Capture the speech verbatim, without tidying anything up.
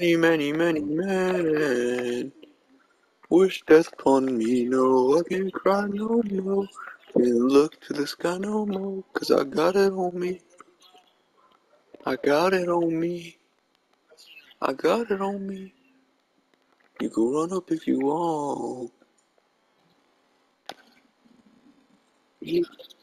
Many, many, many men wish death upon me. No, I can't cry no more. Can't look to the sky no more. Cause I got it on me. I got it on me. I got it on me. You can run up if you want.